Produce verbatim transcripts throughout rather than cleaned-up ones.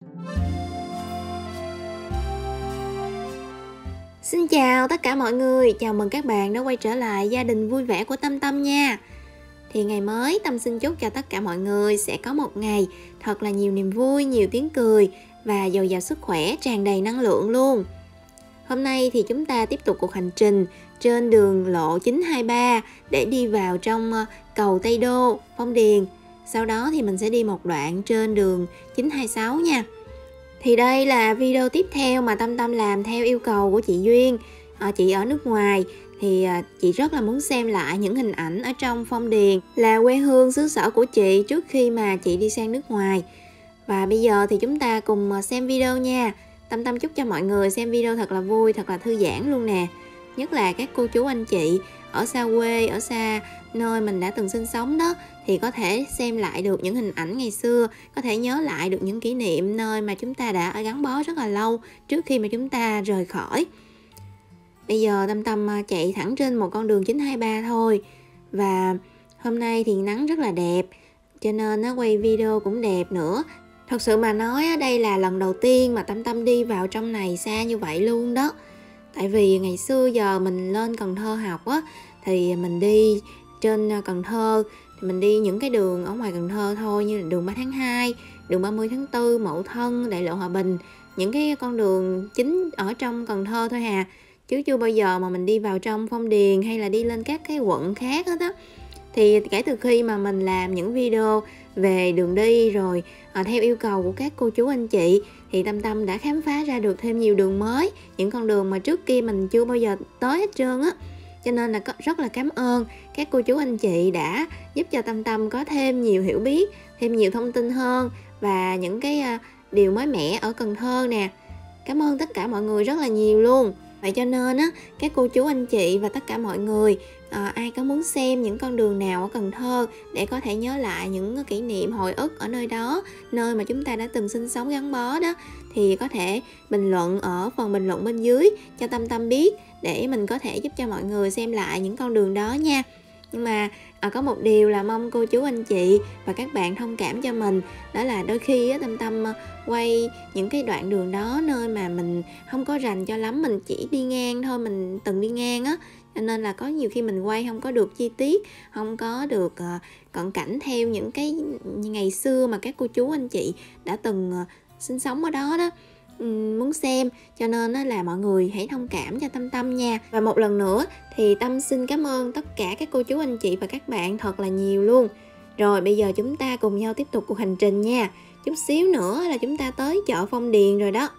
Xin chào tất cả mọi người, chào mừng các bạn đã quay trở lại gia đình vui vẻ của Tâm Tâm nha. Thì ngày mới, Tâm xin chúc cho tất cả mọi người sẽ có một ngày thật là nhiều niềm vui, nhiều tiếng cười và dồi dào sức khỏe, tràn đầy năng lượng luôn. Hôm nay thì chúng ta tiếp tục cuộc hành trình trên đường lộ chín hai ba để đi vào trong cầu Tây Đô, Phong Điền. Sau đó thì mình sẽ đi một đoạn trên đường chín hai sáu nha. Thì đây là video tiếp theo mà Tâm Tâm làm theo yêu cầu của chị Duyên. à, Chị ở nước ngoài thì à, chị rất là muốn xem lại những hình ảnh ở trong Phong Điền, là quê hương xứ sở của chị trước khi mà chị đi sang nước ngoài. Và bây giờ thì chúng ta cùng xem video nha. Tâm Tâm chúc cho mọi người xem video thật là vui, thật là thư giãn luôn nè. Nhất là các cô chú anh chị ở xa quê, ở xa nơi mình đã từng sinh sống đó, thì có thể xem lại được những hình ảnh ngày xưa, có thể nhớ lại được những kỷ niệm nơi mà chúng ta đã gắn bó rất là lâu trước khi mà chúng ta rời khỏi. Bây giờ Tâm Tâm chạy thẳng trên một con đường chín hai ba thôi. Và hôm nay thì nắng rất là đẹp, cho nên nó quay video cũng đẹp nữa. Thật sự mà nói đây là lần đầu tiên mà Tâm Tâm đi vào trong này xa như vậy luôn đó. Tại vì ngày xưa giờ mình lên Cần Thơ học á, thì mình đi trên Cần Thơ thì mình đi những cái đường ở ngoài Cần Thơ thôi, như là đường ba tháng hai, đường ba mươi tháng tư, Mậu Thân, Đại lộ Hòa Bình, những cái con đường chính ở trong Cần Thơ thôi hà, chứ chưa bao giờ mà mình đi vào trong Phong Điền hay là đi lên các cái quận khác hết á. Thì kể từ khi mà mình làm những video về đường đi rồi à, theo yêu cầu của các cô chú anh chị, thì Tâm Tâm đã khám phá ra được thêm nhiều đường mới, những con đường mà trước kia mình chưa bao giờ tới hết trơn á. Cho nên là rất là cảm ơn các cô chú anh chị đã giúp cho Tâm Tâm có thêm nhiều hiểu biết, thêm nhiều thông tin hơn và những cái uh, điều mới mẻ ở Cần Thơ nè. Cảm ơn tất cả mọi người rất là nhiều luôn. Vậy cho nên á, các cô chú anh chị và tất cả mọi người, à, ai có muốn xem những con đường nào ở Cần Thơ để có thể nhớ lại những kỷ niệm hồi ức ở nơi đó, nơi mà chúng ta đã từng sinh sống gắn bó đó, thì có thể bình luận ở phần bình luận bên dưới cho Tâm Tâm biết, để mình có thể giúp cho mọi người xem lại những con đường đó nha. Nhưng mà à, có một điều là mong cô chú anh chị và các bạn thông cảm cho mình, đó là đôi khi á, Tâm Tâm quay những cái đoạn đường đó nơi mà mình không có rành cho lắm, mình chỉ đi ngang thôi, mình từng đi ngang á, cho nên là có nhiều khi mình quay không có được chi tiết, không có được uh, cận cảnh theo những cái ngày xưa mà các cô chú anh chị đã từng uh, sinh sống ở đó đó. Muốn xem, cho nên là mọi người hãy thông cảm cho Tâm Tâm nha. Và một lần nữa thì Tâm xin cảm ơn tất cả các cô chú anh chị và các bạn thật là nhiều luôn. Rồi bây giờ chúng ta cùng nhau tiếp tục cuộc hành trình nha. Chút xíu nữa là chúng ta tới chợ Phong Điền rồi đó.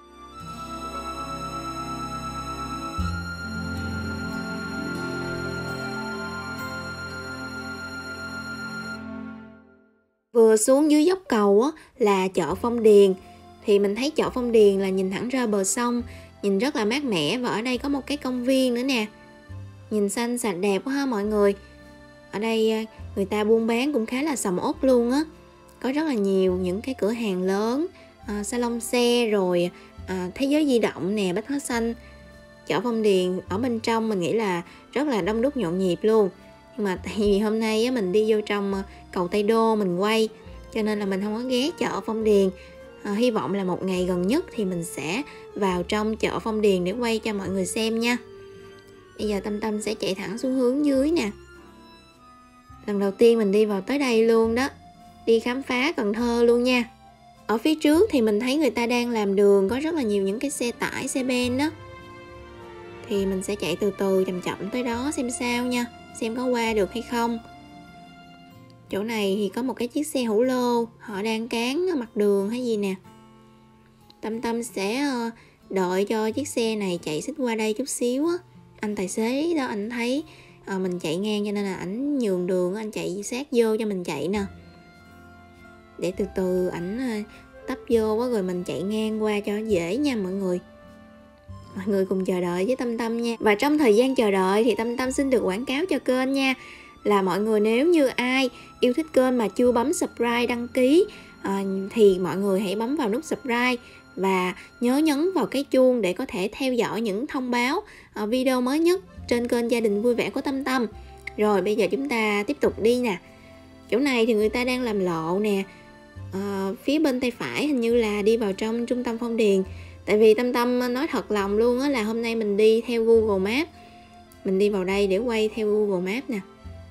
Vừa xuống dưới dốc cầu á, là chợ Phong Điền. Thì mình thấy chợ Phong Điền là nhìn thẳng ra bờ sông, nhìn rất là mát mẻ. Và ở đây có một cái công viên nữa nè, nhìn xanh sạch đẹp quá ha mọi người. Ở đây người ta buôn bán cũng khá là sầm uất luôn á. Có rất là nhiều những cái cửa hàng lớn, à, salon xe, rồi à, thế giới di động nè, Bách Hóa Xanh. Chợ Phong Điền ở bên trong mình nghĩ là rất là đông đúc nhộn nhịp luôn. Nhưng mà tại vì hôm nay á, mình đi vô trong cầu Tây Đô mình quay, cho nên là mình không có ghé chợ Phong Điền. À, hy vọng là một ngày gần nhất thì mình sẽ vào trong chợ Phong Điền để quay cho mọi người xem nha. Bây giờ Tâm Tâm sẽ chạy thẳng xuống hướng dưới nè. Lần đầu tiên mình đi vào tới đây luôn đó, đi khám phá Cần Thơ luôn nha. Ở phía trước thì mình thấy người ta đang làm đường, có rất là nhiều những cái xe tải, xe ben đó. Thì mình sẽ chạy từ từ chậm chậm tới đó xem sao nha, xem có qua được hay không. Chỗ này thì có một cái chiếc xe hữu lô, họ đang cán mặt đường hay gì nè. Tâm Tâm sẽ đợi cho chiếc xe này chạy xích qua đây chút xíu á. Anh tài xế đó, anh thấy à, mình chạy ngang cho nên là ảnh nhường đường, anh chạy sát vô cho mình chạy nè. Để từ từ ảnh tấp vô á, rồi mình chạy ngang qua cho dễ nha mọi người. Mọi người cùng chờ đợi với Tâm Tâm nha. Và trong thời gian chờ đợi thì Tâm Tâm xin được quảng cáo cho kênh nha. Là mọi người nếu như ai yêu thích kênh mà chưa bấm subscribe đăng ký à, thì mọi người hãy bấm vào nút subscribe và nhớ nhấn vào cái chuông để có thể theo dõi những thông báo à, video mới nhất trên kênh Gia Đình Vui Vẻ của Tâm Tâm. Rồi bây giờ chúng ta tiếp tục đi nè. Chỗ này thì người ta đang làm lộ nè. uh, phía bên tay phải hình như là đi vào trong trung tâm Phong Điền. Tại vì Tâm Tâm nói thật lòng luôn á, là hôm nay mình đi theo Google Maps. Mình đi vào đây để quay theo Google Maps nè.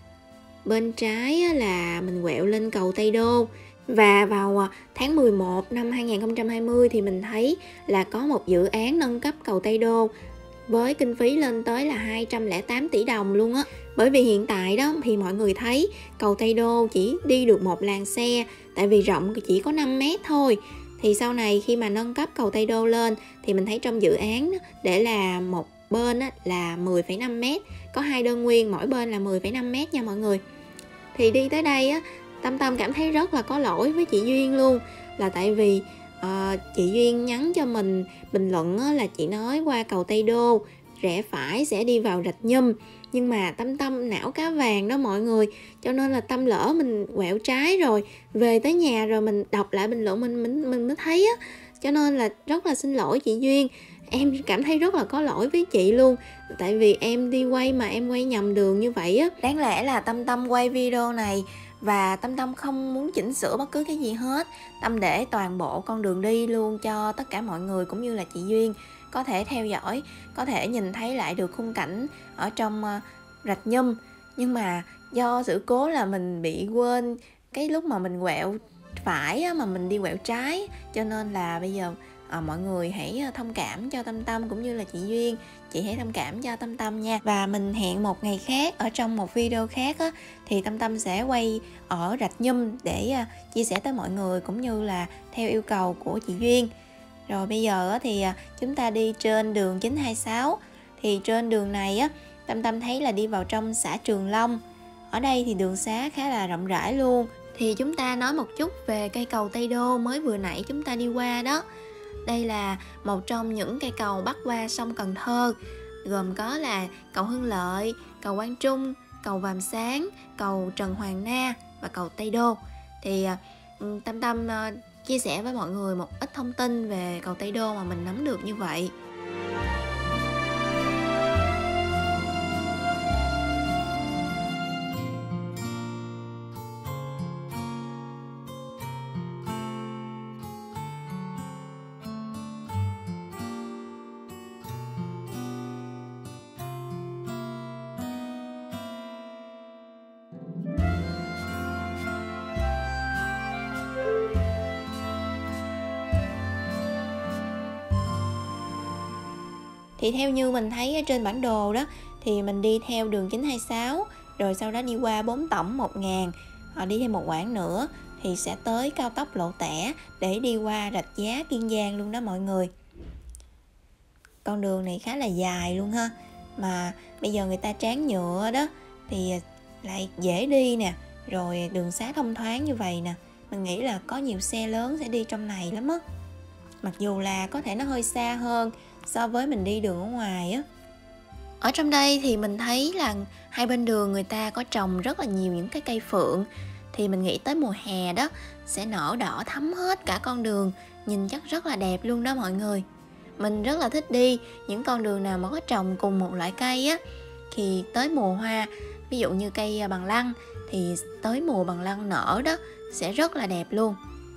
Bên trái là mình quẹo lên cầu Tây Đô. Và vào tháng mười một năm hai nghìn không trăm hai mươi thì mình thấy là có một dự án nâng cấp cầu Tây Đô với kinh phí lên tới là hai trăm lẻ tám tỷ đồng luôn á. Bởi vì hiện tại đó thì mọi người thấy cầu Tây Đô chỉ đi được một làn xe, tại vì rộng chỉ có năm mét thôi. Thì sau này khi mà nâng cấp cầu Tây Đô lên thì mình thấy trong dự án để là một bên là mười phẩy năm mét, có hai đơn nguyên, mỗi bên là mười phẩy năm mét nha mọi người. Thì đi tới đây á, Tâm Tâm cảm thấy rất là có lỗi với chị Duyên luôn, là tại vì uh, chị Duyên nhắn cho mình bình luận á, là chị nói qua cầu Tây Đô rẽ phải sẽ đi vào Rạch Nhum, nhưng mà Tâm Tâm não cá vàng đó mọi người, cho nên là Tâm lỡ mình quẹo trái rồi, về tới nhà rồi mình đọc lại bình luận mình mình mình mới thấy á, cho nên là rất là xin lỗi chị Duyên. Em cảm thấy rất là có lỗi với chị luôn, tại vì em đi quay mà em quay nhầm đường như vậy á. Đáng lẽ là Tâm Tâm quay video này và Tâm Tâm không muốn chỉnh sửa bất cứ cái gì hết. Tâm để toàn bộ con đường đi luôn cho tất cả mọi người cũng như là chị Duyên có thể theo dõi, có thể nhìn thấy lại được khung cảnh ở trong uh, Rạch Nhum. Nhưng mà do sự cố là mình bị quên cái lúc mà mình quẹo phải á, mà mình đi quẹo trái, cho nên là bây giờ À, mọi người hãy thông cảm cho Tâm Tâm cũng như là chị Duyên. Chị hãy thông cảm cho Tâm Tâm nha. Và mình hẹn một ngày khác, ở trong một video khác á, thì Tâm Tâm sẽ quay ở Rạch Nhum để uh, chia sẻ tới mọi người cũng như là theo yêu cầu của chị Duyên. Rồi bây giờ á, thì uh, chúng ta đi trên đường chín hai sáu. Thì trên đường này á, Tâm Tâm thấy là đi vào trong xã Trường Long. Ở đây thì đường xá khá là rộng rãi luôn. Thì chúng ta nói một chút về cây cầu Tây Đô mới vừa nãy chúng ta đi qua đó. Đây là một trong những cây cầu bắc qua sông Cần Thơ, gồm có là cầu Hưng Lợi, cầu Quang Trung, cầu Vàm Sáng, cầu Trần Hoàng Na và cầu Tây Đô. Thì Tâm Tâm chia sẻ với mọi người một ít thông tin về cầu Tây Đô mà mình nắm được như vậy. Thì theo như mình thấy ở trên bản đồ đó, thì mình đi theo đường chín hai sáu, rồi sau đó đi qua Bốn Tổng một nghìn, họ đi thêm một quãng nữa thì sẽ tới cao tốc Lộ Tẻ để đi qua Rạch Giá, Kiên Giang luôn đó mọi người. Con đường này khá là dài luôn ha, mà bây giờ người ta tráng nhựa đó thì lại dễ đi nè, rồi đường xá thông thoáng như vậy nè, mình nghĩ là có nhiều xe lớn sẽ đi trong này lắm á. Mặc dù là có thể nó hơi xa hơn so với mình đi đường ở ngoài á. Ở trong đây thì mình thấy là hai bên đường người ta có trồng rất là nhiều những cái cây phượng. Thì mình nghĩ tới mùa hè đó sẽ nở đỏ thắm hết cả con đường, nhìn chắc rất là đẹp luôn đó mọi người. Mình rất là thích đi những con đường nào mà có trồng cùng một loại cây á. Thì tới mùa hoa, ví dụ như cây bằng lăng, thì tới mùa bằng lăng nở đó sẽ rất là đẹp luôn.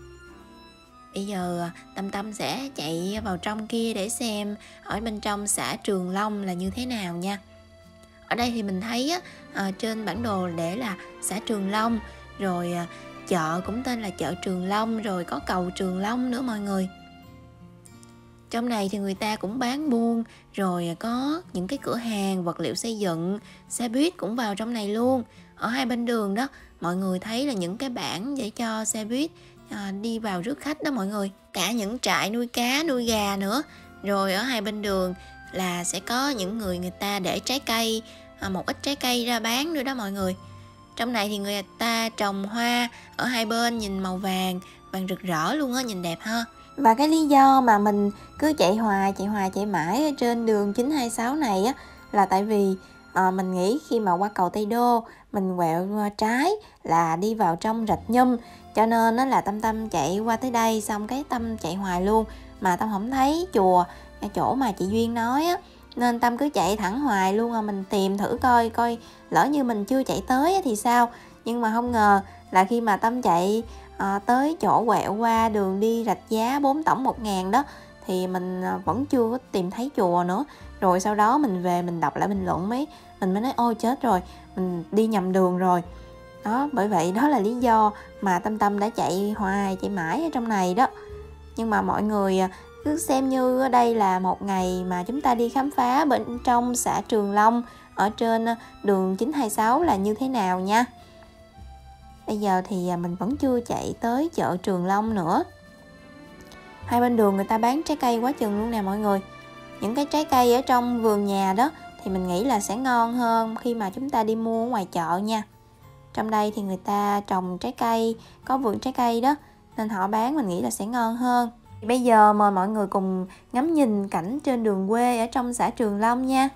Bây giờ Tâm Tâm sẽ chạy vào trong kia để xem ở bên trong xã Trường Long là như thế nào nha. Ở đây thì mình thấy á, à, trên bản đồ để là xã Trường Long, rồi à, chợ cũng tên là chợ Trường Long, rồi có cầu Trường Long nữa mọi người. Trong này thì người ta cũng bán buôn, rồi có những cái cửa hàng vật liệu xây dựng, xe buýt cũng vào trong này luôn. Ở hai bên đường đó, mọi người thấy là những cái bảng để cho xe buýt à, đi vào rước khách đó mọi người. Cả những trại nuôi cá, nuôi gà nữa. Rồi ở hai bên đường là sẽ có những người người ta để trái cây, à, một ít trái cây ra bán nữa đó mọi người. Trong này thì người ta trồng hoa ở hai bên, nhìn màu vàng, vàng rực rỡ luôn á, nhìn đẹp ha. Và cái lý do mà mình cứ chạy hoài, chạy hoài, chạy mãi ở trên đường chín hai sáu này á, là tại vì à, mình nghĩ khi mà qua cầu Tây Đô, mình quẹo trái là đi vào trong Rạch Nhum, cho nên nó là Tâm Tâm chạy qua tới đây, xong cái Tâm chạy hoài luôn, mà Tâm không thấy chùa, cái chỗ mà chị Duyên nói á, nên Tâm cứ chạy thẳng hoài luôn. À, mình tìm thử coi, coi lỡ như mình chưa chạy tới thì sao. Nhưng mà không ngờ là khi mà Tâm chạy à, tới chỗ quẹo qua đường đi Rạch Giá bốn tổng một ngàn đó, thì mình vẫn chưa có tìm thấy chùa nữa. Rồi sau đó mình về mình đọc lại bình luận mấy mình mới nói ôi chết rồi, mình đi nhầm đường rồi. Đó, bởi vậy đó là lý do mà Tâm Tâm đã chạy hoài chạy mãi ở trong này đó. Nhưng mà mọi người cứ xem như ở đây là một ngày mà chúng ta đi khám phá bên trong xã Trường Long ở trên đường chín hai sáu là như thế nào nha. Bây giờ thì mình vẫn chưa chạy tới chợ Trường Long nữa. Hai bên đường người ta bán trái cây quá chừng luôn nè mọi người. Những cái trái cây ở trong vườn nhà đó thì mình nghĩ là sẽ ngon hơn khi mà chúng ta đi mua ở ngoài chợ nha. Trong đây thì người ta trồng trái cây, có vườn trái cây đó, nên họ bán mình nghĩ là sẽ ngon hơn. Bây giờ mời mọi người cùng ngắm nhìn cảnh trên đường quê ở trong xã Trường Long nha.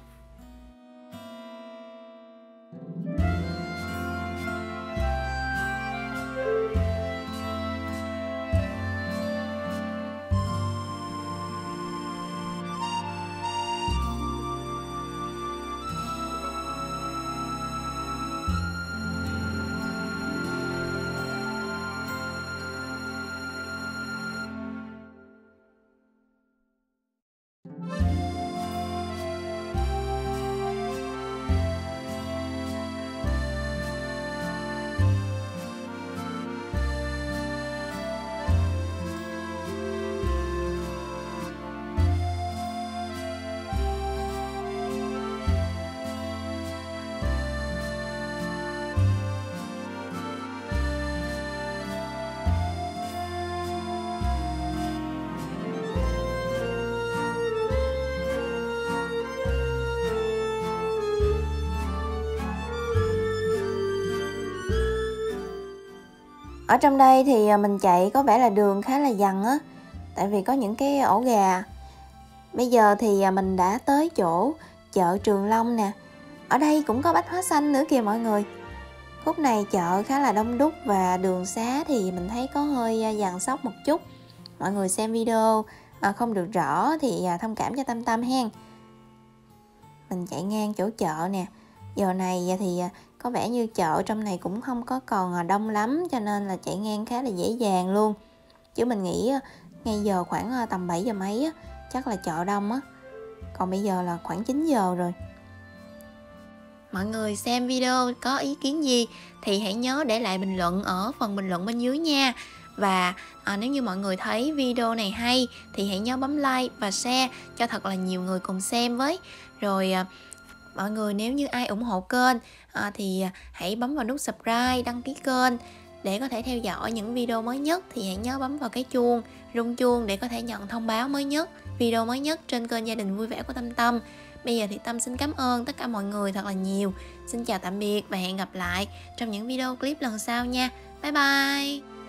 Ở trong đây thì mình chạy có vẻ là đường khá là dằn á, tại vì có những cái ổ gà. Bây giờ thì mình đã tới chỗ chợ Trường Long nè. Ở đây cũng có bách hóa xanh nữa kìa mọi người. Khúc này chợ khá là đông đúc và đường xá thì mình thấy có hơi dằn xóc một chút. Mọi người xem video không được rõ thì thông cảm cho Tâm Tâm hen. Mình chạy ngang chỗ chợ nè. Giờ này thì có vẻ như chợ trong này cũng không có còn đông lắm, cho nên là chạy ngang khá là dễ dàng luôn. Chứ mình nghĩ ngay giờ khoảng tầm bảy giờ mấy á, chắc là chợ đông á. Còn bây giờ là khoảng chín giờ rồi. Mọi người xem video có ý kiến gì thì hãy nhớ để lại bình luận ở phần bình luận bên dưới nha. Và à, nếu như mọi người thấy video này hay thì hãy nhớ bấm like và share cho thật là nhiều người cùng xem với. Rồi à, mọi người nếu như ai ủng hộ kênh à, thì hãy bấm vào nút subscribe, đăng ký kênh để có thể theo dõi những video mới nhất. Thì hãy nhớ bấm vào cái chuông, rung chuông để có thể nhận thông báo mới nhất, video mới nhất trên kênh Gia Đình Vui Vẻ của Tâm Tâm. Bây giờ thì Tâm xin cảm ơn tất cả mọi người thật là nhiều. Xin chào tạm biệt và hẹn gặp lại trong những video clip lần sau nha. Bye bye.